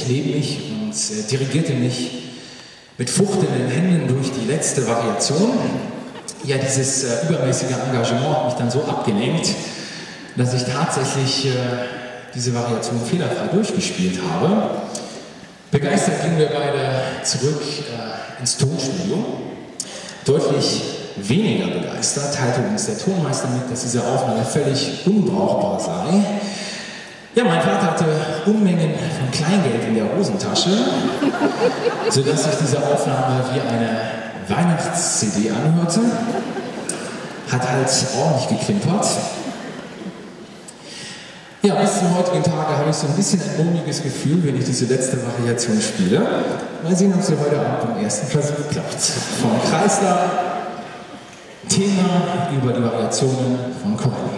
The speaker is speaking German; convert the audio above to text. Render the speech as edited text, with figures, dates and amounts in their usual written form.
neben mich und dirigierte mich mit fuchtelnden Händen durch die letzte Variation. Ja, dieses übermäßige Engagement hat mich dann so abgelenkt, dass ich tatsächlich diese Variation fehlerfrei durchgespielt habe. Begeistert gingen wir beide zurück ins Tonstudio. Deutlich weniger begeistert teilte uns der Tonmeister mit, dass diese Aufnahme völlig unbrauchbar sei. Ja, mein Vater hatte Unmengen von Kleingeld in der Hosentasche, sodass sich diese Aufnahme wie eine Weihnachts-CD anhörte. Hat halt ordentlich geklimpert. Ja, bis zum heutigen Tage habe ich so ein bisschen ein mulmiges Gefühl, wenn ich diese letzte Variation spiele. Mal sehen, ob sie heute Abend beim ersten Versuch klappt. Von Kreisler, Thema über die Variationen von Corelli.